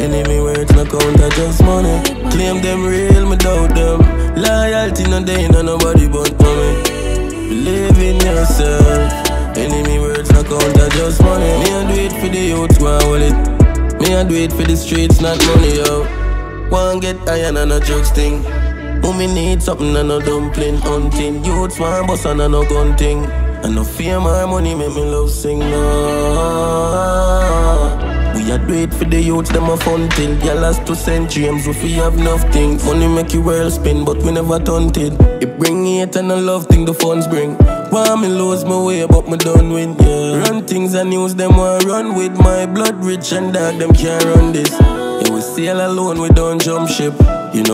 Enemy words no count, I just money. Claim them real, me doubt them. Loyalty no day, no nobody but me. Believe in yourself. Enemy words no count, I just money. Me a do it for the youth, go and hold it. Me a do it for the streets, not money, yo. Want get iron and a drugs thing. Me need something and no dumpling hunting. Youths want bust and no gun thing. And no fear my money make me love sing, no. We a do it for the youths, them a fun thing. Y'all last 2 centuries, if we have nothing. Money make you world spin, but we never taunted. It bring hate and a love thing the funds bring. Want me lose my way, but me done win, yeah. Run things and news, them want run with. My blood rich and dark, them can't run this. Yeah, we sail alone, we don't jump ship.